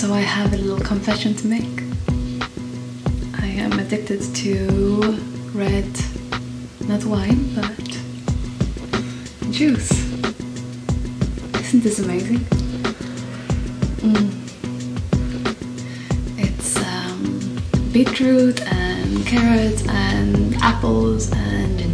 So I have a little confession to make. I am addicted to red, not wine, but juice. Isn't this amazing? It's beetroot and carrots and apples and